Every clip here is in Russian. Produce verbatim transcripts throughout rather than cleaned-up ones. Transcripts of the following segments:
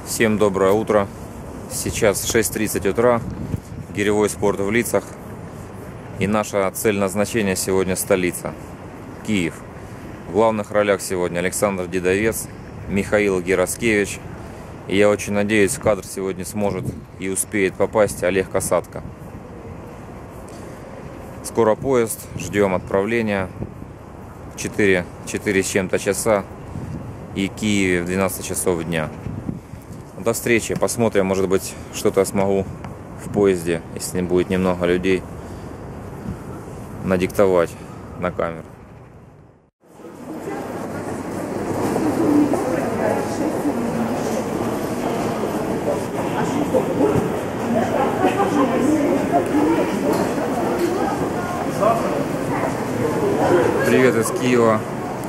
Всем доброе утро. Сейчас шесть тридцать утра. Гиревой спорт в Лицах. И наша цель назначения сегодня столица. Киев. В главных ролях сегодня Александр Дедовец, Михаил Гераскевич. И я очень надеюсь, в кадр сегодня сможет и успеет попасть Олег Касатка. Скоро поезд. Ждем отправления. четыре, четыре с чем-то часа. И в Киеве в двенадцать часов дня. До встречи. Посмотрим, может быть, что-то смогу в поезде, если не будет немного людей, надиктовать на камеру. Привет из Киева.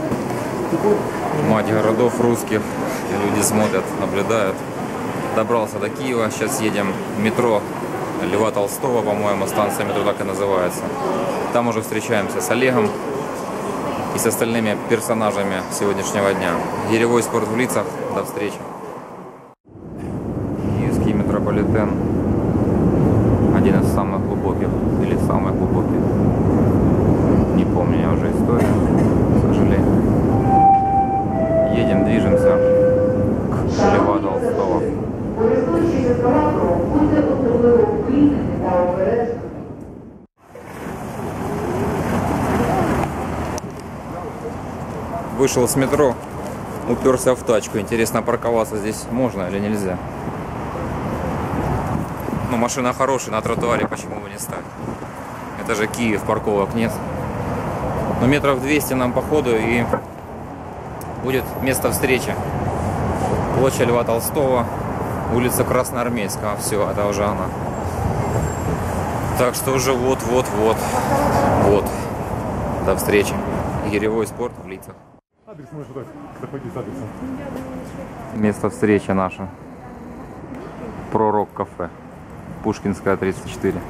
Мать городов русских. Люди смотрят, наблюдают. Добрался до Киева. Сейчас едем в метро Льва Толстого, по-моему, станция метро так и называется. Там уже встречаемся с Олегом и с остальными персонажами сегодняшнего дня. Гиревой спорт в Лицах. До встречи. Киевский метрополитен. Один из самых глубоких или самый глубокий. Не помню я уже историю, к сожалению. Едем, движемся к Льва Толстого. Вышел с метро, уперся в тачку. Интересно, парковаться здесь можно или нельзя? Ну, машина хорошая, на тротуаре почему бы не стать? Это же Киев, парковок нет. Но метров двести нам по ходу и будет место встречи. Площадь Льва Толстого, улица Красноармейская. Все, это уже она. Так что уже вот-вот-вот. Вот. До встречи. Гиревой спорт в Лицах. Адрес можешь туда заходить с адресом. Место встречи наше. Пророк кафе. Пушкинская, тридцать четыре.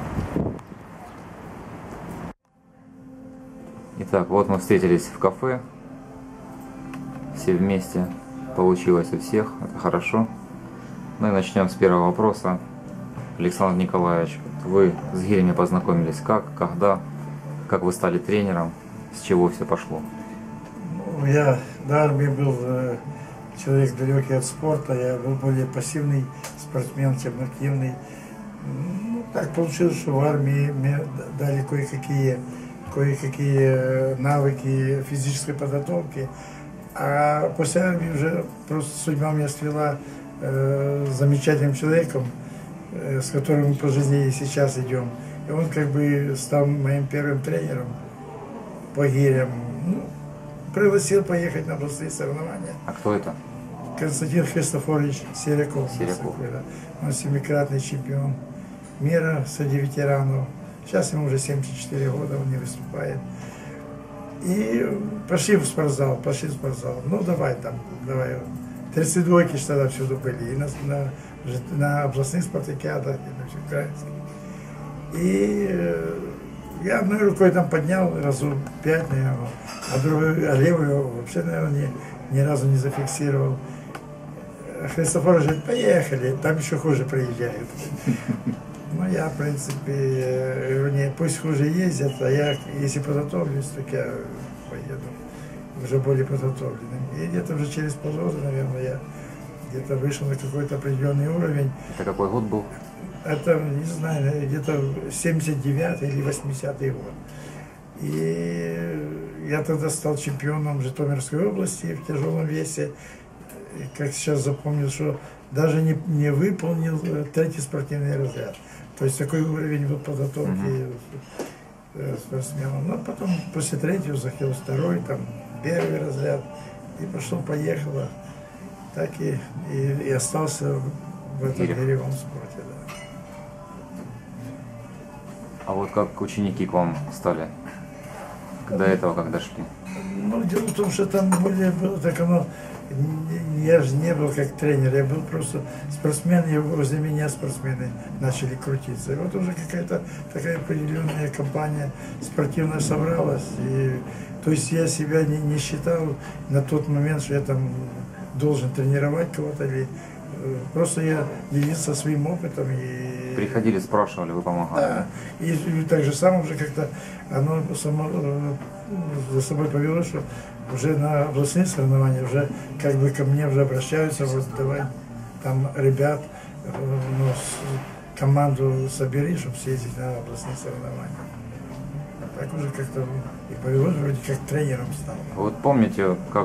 Итак, вот мы встретились в кафе. Все вместе. Получилось у всех. Это хорошо. Ну и начнем с первого вопроса. Александр Николаевич, вы с гирями познакомились как, когда, как вы стали тренером, с чего все пошло? Ну, я до армии был э, человек далекий от спорта. Я был более пассивный спортсмен, чем активный. Ну, так получилось, что в армии мне дали кое-какие кое-какие навыки физической подготовки. А после армии уже просто судьба меня свела э, с замечательным человеком, э, с которым мы по жизни и сейчас идем. И он как бы стал моим первым тренером по гирям. Ну, пригласил поехать на областные соревнования. А кто это? Константин Христофорович Серяков. Серяков. Он семикратный чемпион мира среди ветеранов. Сейчас ему уже семьдесят четыре года, он не выступает. И пошли в спортзал, пошли в спортзал. Ну давай там, давай. тридцать двойки что тогда всюду были. И на, на, на областных спартакиадах, и на всеукраинских. И э, я одной рукой там поднял разу пять, наверное, а другой, а левую вообще, наверное, ни, ни разу не зафиксировал. Христофор говорит, поехали, там еще хуже приезжают. Ну, я, в принципе, говорю, не, пусть хуже ездят, а я, если подготовлюсь, так я поеду уже более подготовленным. И где-то уже через полгода, наверное, я где-то вышел на какой-то определенный уровень. Это какой год был? Это, не знаю, где-то семьдесят девятый или восьмидесятый год. И я тогда стал чемпионом Житомирской области в тяжелом весе. И, как сейчас запомнил, что даже не, не выполнил третий спортивный разряд. То есть такой уровень был подготовки uh-huh. спортсменов. Но потом после третьего захотел второй, там первый разряд. И пошло-поехало. Так и, и, и остался в этом гиревом спорте. Да. А вот как ученики к вам стали? До этого как дошли? Ну, дело в том, что там более было так оно. Я же не был как тренер, я был просто спортсмен, и возле меня спортсмены начали крутиться. И вот уже какая-то такая определенная компания спортивная собралась. И, то есть я себя не, не считал на тот момент, что я там должен тренировать кого-то или, Просто я делился своим опытом. И... Приходили, спрашивали, вы помогали. Да. И, и так же самое уже как-то оно само э, за собой повело, что уже на областные соревнования уже как бы ко мне уже обращаются, вот давай там ребят, э, ну, с, команду собери, чтобы съездить на областные соревнования. Так уже как-то и повело, вроде как тренером стал. Вот помните, как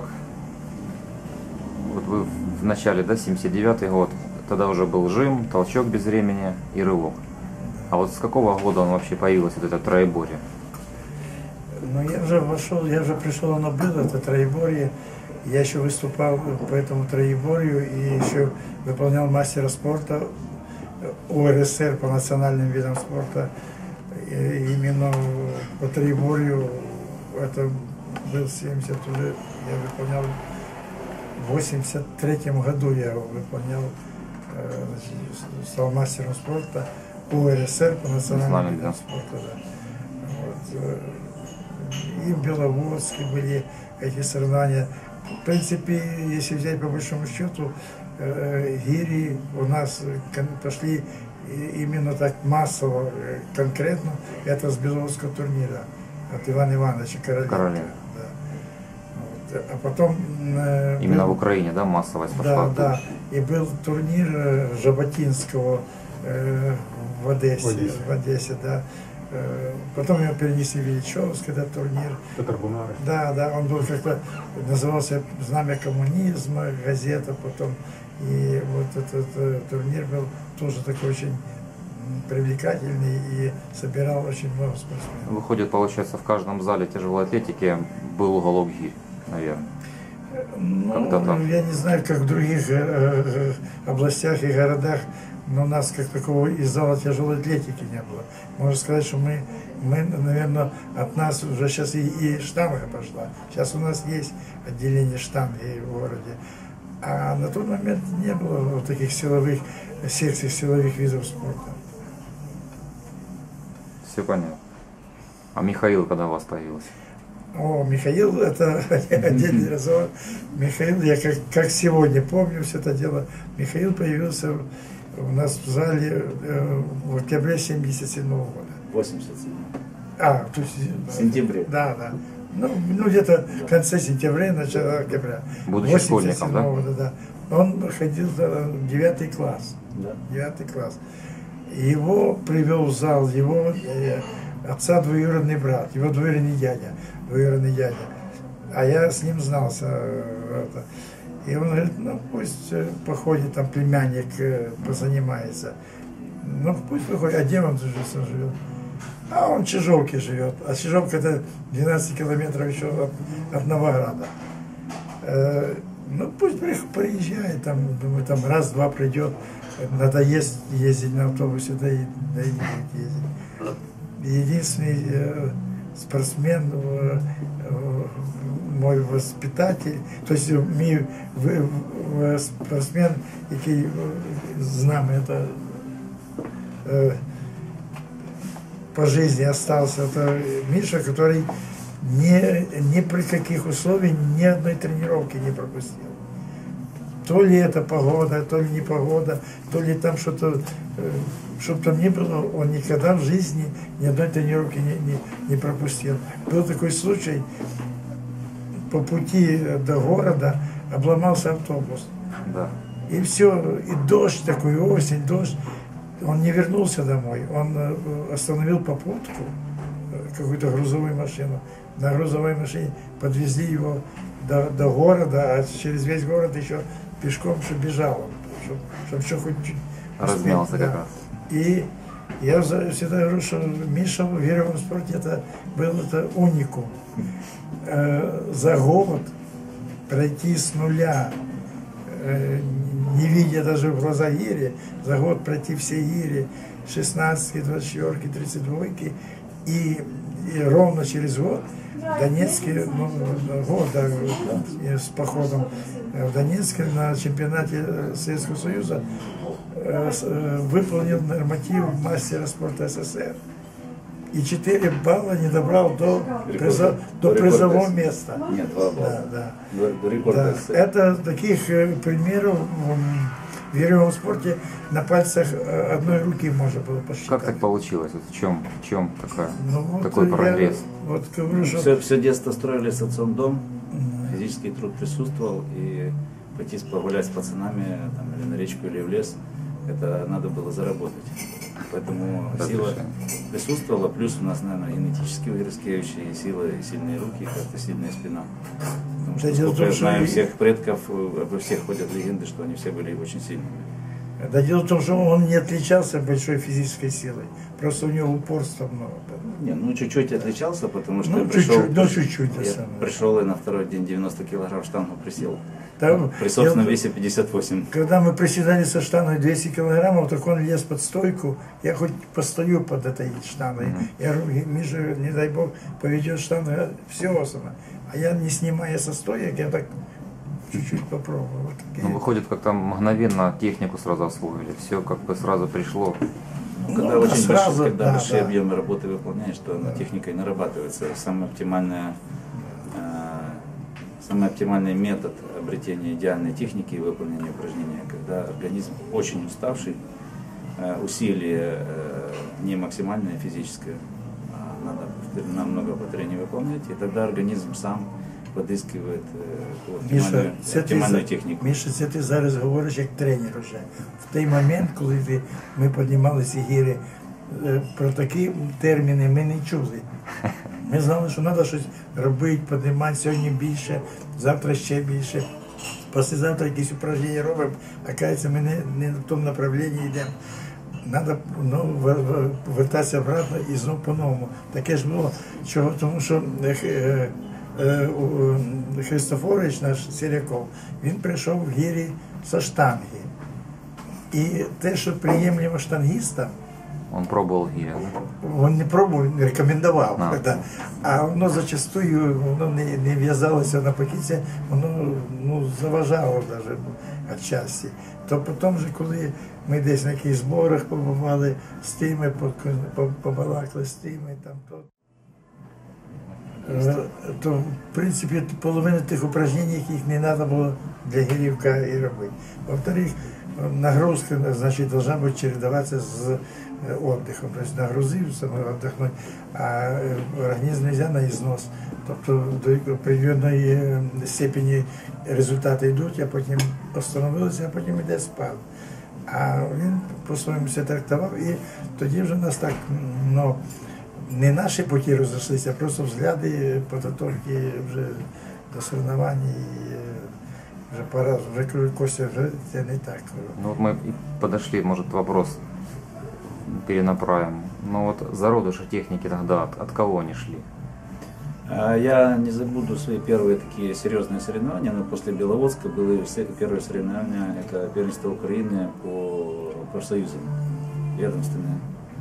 вот вы в начале, да, семьдесят девятый год, тогда уже был жим, толчок без времени и рывок. А вот с какого года он вообще появился, вот это троеборье? Ну, я уже вошел, я уже пришел, оно было, это троеборье. Я еще выступал по этому троеборью и еще выполнял мастера спорта УРСР по национальным видам спорта. И именно по троеборью, это был семьдесят уже, я выполнял, в восемьдесят третьем году я выполнял, значит, стал мастером спорта УРСР по национальным видам спорта. Да. Вот. И в Беловодске были эти соревнования. В принципе, если взять по большому счету, э, гири у нас пошли именно так массово, конкретно, это с Беловодского турнира от Ивана Ивановича Короленко. Да. Вот. А потом... Э, именно был, в Украине, да, массовость пошла? Да, да. И был турнир Жаботинского э, в Одессе, в Одессе, в Одессе, да. Потом его перенесли в Ильичевск, этот турнир. Да, да, он был как-то, назывался «Знамя коммунизма», газета потом. И вот этот, этот турнир был тоже такой очень привлекательный и собирал очень много спортсменов. Выходит, получается, в каждом зале тяжелой атлетики был уголок гирь, наверное. Ну, я не знаю, как в других э, областях и городах, но у нас как такого из зала тяжелой атлетики не было. Можно сказать, что мы, мы наверное, от нас уже сейчас и, и штанга пошла. Сейчас у нас есть отделение штанги в городе. А на тот момент не было вот таких силовых, секций силовых видов спорта. Все понятно. А Михаил когда у вас появился? О, Михаил, это отдельный разговор. Михаил, я как, как сегодня помню все это дело. Михаил появился у нас в зале э, в октябре семьдесят седьмого года. восемьдесят седьмого. А, то есть... В сентябре. Да, да. Ну, ну где-то в конце сентября, начало октября. Будучи школьником, да? Года, да. Он ходил в девятый класс. Да. Девятый класс. Его привел в зал его э, отца двоюродный брат, его двоюродный дядя. Двоюродный дядя. А я с ним знался. Э, это. И он говорит, ну пусть походит, там племянник э, позанимается. Ну пусть выходит, а где он живет? А он в Чижовке живет. А Чижовка это двенадцать километров еще от, от Новограда. Э, ну пусть приезжает, там, думаю, там раз-два придет. Надоест ездить на автобусе, да и, да и не будет ездить. Единственный э, спортсмен, э, э, мой воспитатель, то есть мій в, в, спортсмен, який з нами это, э, по жизни остался, это Миша, который ни, ни при каких условиях ни одной тренировки не пропустил. То ли это погода, то ли не погода, то ли там что-то, чтобы там ни было, он никогда в жизни ни одной тренировки не, не, не пропустил. Был такой случай, по пути до города обломался автобус. Да. И все, и дождь такой, осень, дождь. Он не вернулся домой, он остановил попутку, какую-то грузовую машину. На грузовой машине подвезли его до, до города, а через весь город еще пешком, что бежал, чтобы, чтобы еще хоть чуть размялся, да. как раз. И я всегда говорю, что Миша в веревом спорте это был это уникум. Э, за год пройти с нуля, э, не видя даже в глаза гири, за год пройти все гири, шестнадцатки, двадцать четвёрки, тридцать двойки, и, и ровно через год в Донецке, ну, год да, с походом в Донецке на чемпионате Советского Союза э, выполнил норматив мастера спорта СССР. И четыре балла не добрал до, приза, до призового места. Нет, два балла. Да, да. До, до рекорда да. Это таких примеров в В веревом спорте на пальцах э, одной руки можно было посчитать. Как так получилось? Вот в чем, в чем такая, Ну, вот такой я прогресс? Вот говорю, что... Все, все детство строили с отцом дом, физический труд присутствовал, и пойти погулять с пацанами там, или на речку, или в лес, это надо было заработать. Поэтому сила присутствовала, плюс у нас, наверное, генетически у Яроскевича и сила, и сильные руки, и как-то сильная спина. Потому что, Да, дело в сколько том, я что знаю и- всех предков, обо всех ходят легенды, что они все были очень сильными. Да, дело в том, что он не отличался большой физической силой. Просто у него упорства много. Не, ну чуть-чуть отличался, потому что Ну, я пришел, чуть-чуть, ну, чуть-чуть, я да, самое. пришел и на второй день девяносто килограмм штангу присел. Там, При собственном я- весе пятьдесят восемь. Когда мы приседали со штангой двести килограммов, так он лез под стойку, я хоть постою под этой штангой. Я говорю, Миша, не дай бог, поведет штангу, все сама. А я, не снимая со стоек, я так чуть-чуть попробовал. Вот такие. Ну, выходит, как там мгновенно технику сразу освоили. Все как бы сразу пришло. Ну, когда Ну, очень сразу, большие, когда да, большие да. объемы работы выполняешь, то она техникой нарабатывается. Самый оптимальный, э, самый оптимальный метод обретения идеальной техники и выполнения упражнения, когда организм очень уставший, э, усилие э, не максимальное физическое, а надо повтор- намного повторений выполнять, и тогда организм сам подыскивает э, оптимальную, це ти, оптимальную за- технику. Міша, це ти зараз говориш як тренер вже. В той момент, коли ти, ми піднімалися гіри, е, про такі терміни ми не чули. Ми знали, що треба щось робити, піднімати сьогодні більше, завтра ще більше. Післязавтра якісь упражнення робимо, а кажеться, ми не, не в тому направленні йдемо. Треба ну, в- в- вертатися обратно і знову по-новому. Таке ж було. Чого? Тому що е, е, е, у- Христофорович, наш Сіряков, він прийшов в гірі со штанги. І те, що приємлемо штангістам, Он пробовал гиря, да? він не пробував, не рекомендував. А. Да. А воно зачастую воно не, не в'язалося на пакеті, воно ну, заважало навіть відчасті. То потім, же, коли ми десь на якихось зборах побували з тими, по- по- побалакали з тими, там, то, е, то в принципі половина тих упражнень, яких не треба було для гірівка і робити. Во-вторых, нагрузка, значит, должна быть чередоваться с э, отдыхом. То есть нагрузився, отдохнуть, а э, організм нельзя на ізнос. Тобто до определеної е, степені результати йдуть, а потім остановилися, а потім йде спад. А він по-своєму все трактував, і тоді вже нас так, ну, не наші путі розійшлися, а просто взгляди, підготовки вже до соревнований. І, е, вже пора, вже кажу, Костя, вже це не так. Ну вот мы и подошли, может, вопрос перенаправим. Ну вот зародыши техники тогда от, от кого они шли? А Я не забуду свои первые такие серьезные соревнования, но после Беловодска были все первые соревнования, это первенство Украины по профсоюзам, ведомственные.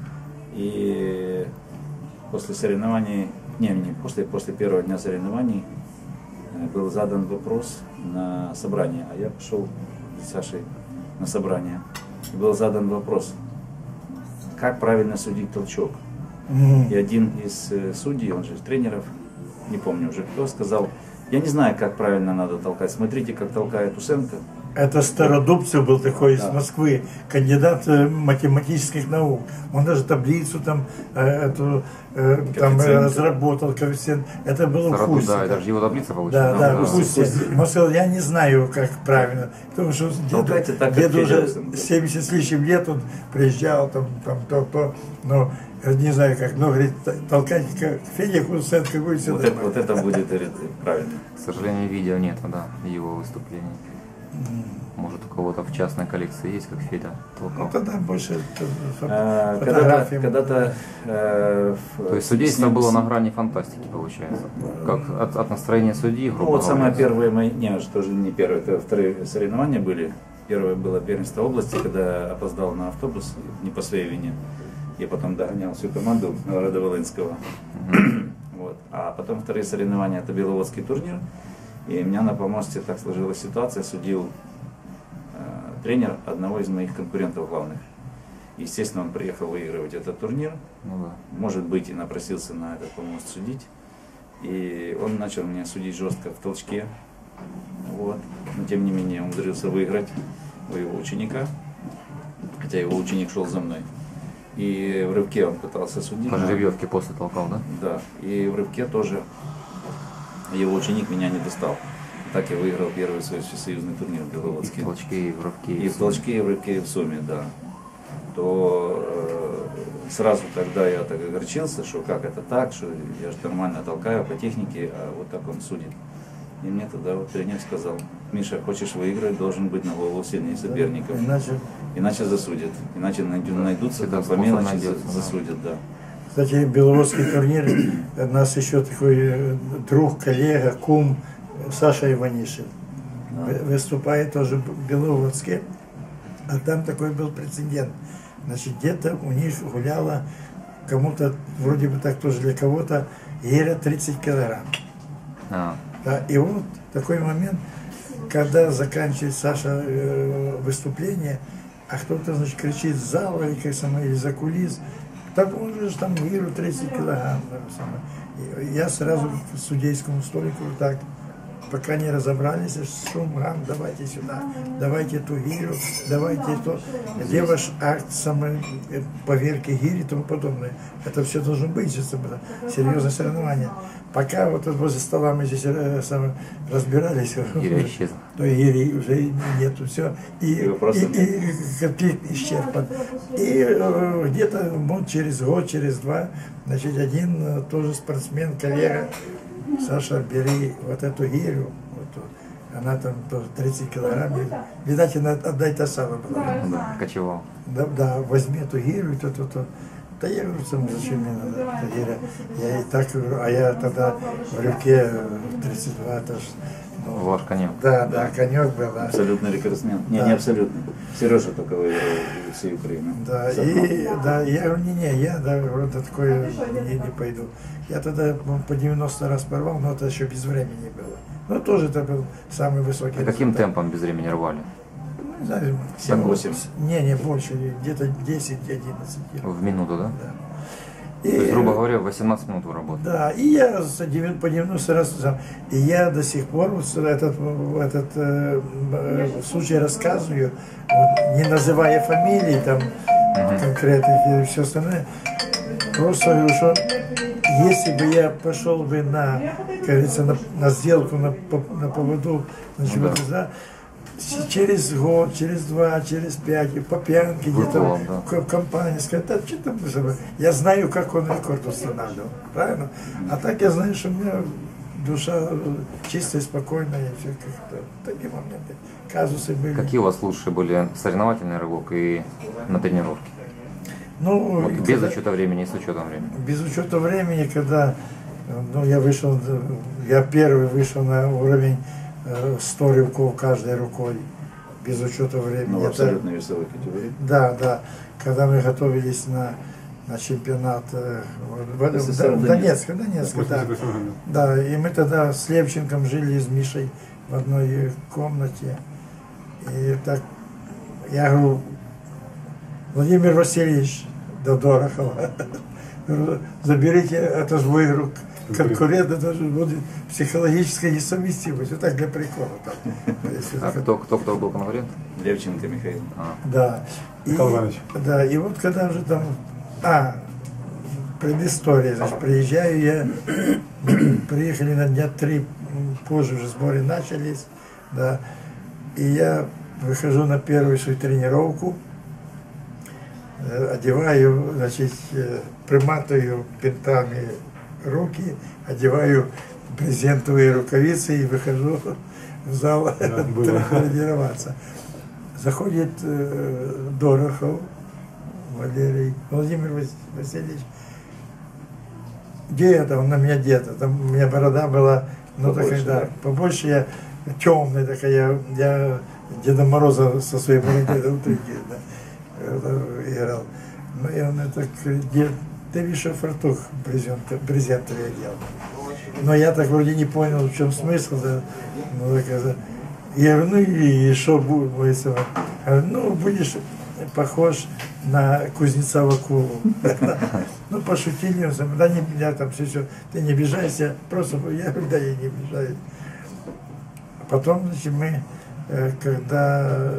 И после соревнований, не, не после, после первого дня соревнований э, был задан вопрос на собрание, а я пошел с Сашей на собрание. И был задан вопрос, как правильно судить толчок. И один из э, судей, он же из тренеров, не помню уже кто, сказал, я не знаю, как правильно надо толкать, смотрите, как толкает Усенко. Это Стародубцев был такой Да. из Москвы, кандидат э, математических наук. Он даже таблицу там, э, эту, э, там э, Коэффициенты. разработал, коэффициент. Это было в Сарату, Хусте. да, это же его таблица Да, получилась. да, в Хусте. Он сказал, я не знаю, как правильно. Потому что деду, Толкайте так, как деду уже Федя. семьдесят с лишним лет, он приезжал, там, там, то, то, но не знаю как, но говорит, толкать как Федя Хусенко, какой все Вот это, вот это будет говорит, правильно. К сожалению, видео нет, да, его выступлений. Может, у кого-то в частной коллекции есть, как Федя Ну, толкал. тогда больше фо- А, Когда-то, фотографии. когда-то э, в- То есть судейство с ним- было с- на грани фантастики, получается. Как от, от настроения судьи, Ну грубо вот говоря. самые первые мои, не, уже тоже не первые, это вторые соревнования были. Первое было первенство области, когда я опоздал на автобус, не по своей вине. Я потом догонял всю команду Новгорода-Волынского. Вот. А потом вторые соревнования, это Беловодский турнир. И у меня на помосте так сложилась ситуация, судил э, тренер одного из моих конкурентов главных. Естественно, он приехал выигрывать этот турнир. Ну да. Может быть, и напросился на этот помост судить. И он начал меня судить жестко в толчке. Вот. Но тем не менее умудрился выиграть. у его ученика, хотя его ученик шел за мной. И в рывке он пытался судить. По жеребьевке после толкал, да? Да. И в рывке тоже его ученик меня не достал. Так я выиграл первый свой всесоюзный турнир в Беловодске. И в толчке, и в рывке. И в толчке, и в рывке, и в сумме, да. То э, сразу тогда я так огорчился, что как это так, что я же нормально толкаю по технике, а вот так он судит. И мне тогда вот тренер сказал: Миша, хочешь выиграть, должен быть на голову сильнее соперников. Иначе, Иначе засудят. Иначе найдут- найдутся, Всегда там по способ мелочи найдется, за- да. засудят, да. кстати, Беловодский турнир, у нас еще такой э, друг, коллега, кум Саша Иванишин. Вы- Выступает тоже в Беловодске. А там такой был прецедент. Значит, где-то у них гуляла кому-то, вроде бы так тоже для кого-то, гиря тридцать килограмм. А, Да, и вот такой момент, когда заканчивает Саша э, выступление, а кто-то, значит, кричит с зала или, как самое, или за кулис, так он же там гирю тридцать килограмм. Да, самое. И я сразу к судейскому столику так, пока не разобрались, шум, гам, давайте сюда, давайте ту гирю, давайте то. Где ваш акт самой э, поверки гири и тому подобное? Это все должно быть, сейчас это серьезное соревнование. Пока вот тут возле стола мы здесь э, самое, разбирались, гиря исчезла. то гири уже нету, все. И, И и, вопросов и конфликт исчерпан. И э, где-то вот, через год, через два, значит, один э, тоже спортсмен, коллега, Саша, бери вот эту гирю, вот, тут. Она там тоже тридцать килограмм, видать, она отдай та самая была. Ну да, кочевал. Да, да, возьми эту гирю, то, то, то. Да я говорю, сам, зачем мне надо эта гиря? Я и так говорю, а я тогда в рюке тридцать два, это ж, ну, Ваш конек. да, да, конек был, да. Абсолютный рекордсмен. Не, Да. не абсолютный. Сережа только выиграл всей Украины. Да, С одной. и да, я говорю, не-не, я да, говорю, да, такое не, не пойду. Я тогда ну, по девяносто раз порвал, но это еще без времени было. Но тоже это был самый высокий А каким результат. темпом без времени рвали? Ну, не знаю, семь-восемь. Не, не больше, где-то десять-одиннадцать. В минуту, да? Да. То есть, И, грубо говоря, восемнадцать минут вы работали. да, и я за девяносто по девяносто раз сам. И я до сих пор вот этот, этот э, э, случай рассказываю, вот, не называя фамилии там конкретных и все остальное. Просто говорю, что если бы я пошел бы на, как говорится, на, на сделку, на, по- на поводу, значит, Ну да. вот, да, с- через год, через два, через пять, и по пьянке где-то Выплывом, да. в ко- компании сказать, да что там, за- я знаю, как он рекорд устанавливал, правильно? А так я знаю, что у меня душа э, чистая, спокойная, и все как-то такие моменты, казусы были. Какие у вас лучшие были соревновательный рывок и на тренировке? Ну, Вот и без когда- учета времени и с учетом времени. без учета времени, когда ну, я вышел, я первый вышел на уровень э, сто рывков каждой рукой, без учета времени. Ну, в Это- абсолютной весовой категории. Да, да. Когда мы готовились на, на чемпионат э, в, в- СССР в в Донецке, в Донецке, да. восемьдесят восьмой год. Да, и мы тогда с Левченком жили с Мишей в одной комнате. И так, я говорю, Владимир Васильевич Дорохова, говорю, заберите, это же мой игрок, конкурент, это же будет психологическая несовместимость. Вот так для прикола. Там, если А так- кто, кто, кто был конкурент? Левченко Михаил. А, Да. И, Михаил Иванович. да, и вот когда уже там, а, предыстория, значит, приезжаю я, приехали на дня три м, позже уже сборы начались, да, и я выхожу на первую свою тренировку, э, одеваю, значит, э, приматываю бинтами руки, одеваю брезентовые рукавицы и выхожу в зал Да, было. тренироваться. Заходит э, Дорохов Валерий Владимир Вас- Васильевич. Где это? Он на меня где-то. Там у меня борода была, ну Побольше, такая, да, да? побольше я темная такая, я, я Деда Мороза со своей бородой да, внутри, да, э, играл. Ну и он это говорит, дед, ты видишь, что фартух брезент- брезентовый одел. Но я так вроде не понял, в чем смысл. Да. Ну, так, это, я говорю, ну и, и что будет? Говорится, вот. Я говорю, ну, будешь похож на кузнеца Вакулу. Ну, пошутили, он сказал, да не, я там все, все, ты не обижайся, просто, я говорю, да, я не обижаюсь. А потом, значит, мы, э, когда э,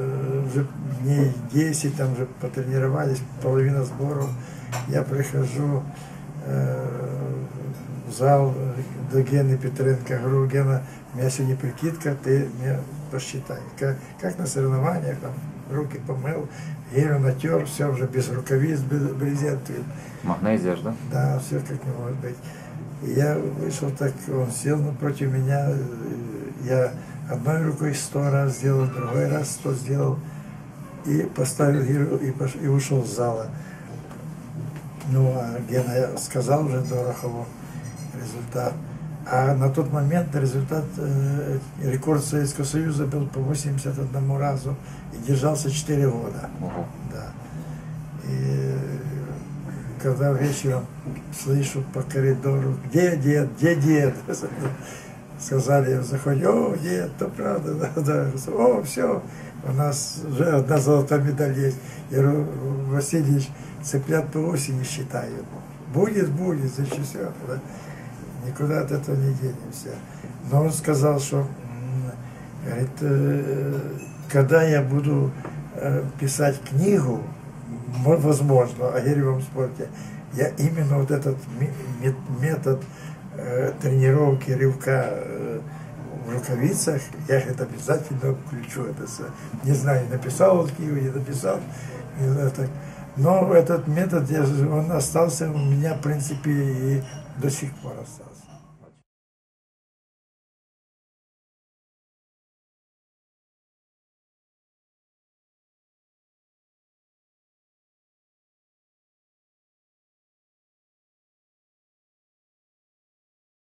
уже дней десять, там уже потренировались, половина сборов. Я прихожу э, в зал до Гены Петренко, говорю: Гена, у меня сегодня прикидка, ты мне посчитай. Как, как на соревнованиях, там, руки помыл, гелю натер, все уже без рукавиц, без брезентов. Магнезия, да? Да, все как не может быть. И я вышел так, он сел напротив меня, я одной рукой сто раз сделал, другой раз сто сделал, и поставил гирю, и, пош... и ушел из зала. Ну, а Гена сказал уже Дорохову результат. А на тот момент результат, э, рекорд Советского Союза был по восемьдесят одному разу и держался четыре года. Ого. Да. И когда вечером слышу по коридору: где дед, где дед? Сказали, я заходил: о, дед, то правда, да, да. О, все, у нас уже одна золотая медаль есть. Я говорю: Васильевич, цыплят по осени считают. Будет, будет, значит, все. Да. Никуда от этого не денемся. Но он сказал, что, говорит, э, когда я буду э, писать книгу, возможно, о гиревом спорте, я именно вот этот метод э, тренировки рывка э, в рукавицах, я это обязательно включу. Это, не знаю, написал он книгу, не написал. Не знаю, так. Но этот метод, он остался у меня, в принципе, и до сих пор остался.